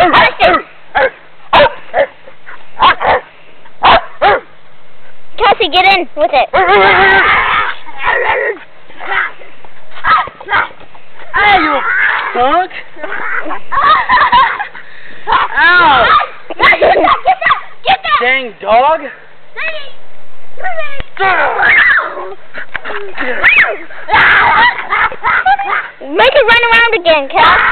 Cassie, get in with it. Hey, you punk! Ow! Get that! Dang dog! Make it run around again, Cass.